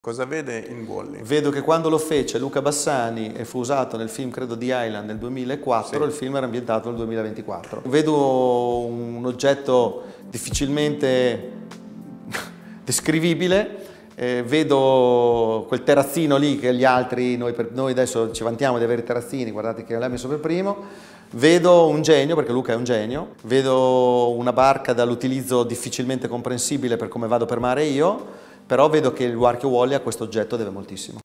Cosa vede in Wall-E? Vedo che quando lo fece Luca Bassani e fu usato nel film, credo, di Island nel 2004, sì. Il film era ambientato nel 2024. Vedo un oggetto difficilmente descrivibile, vedo quel terrazzino lì che gli altri, noi adesso ci vantiamo di avere terrazzini, guardate che l'ha messo per primo. Vedo un genio, perché Luca è un genio, vedo una barca dall'utilizzo difficilmente comprensibile per come vado per mare io, però vedo che il Warchio Wall-E a questo oggetto deve moltissimo.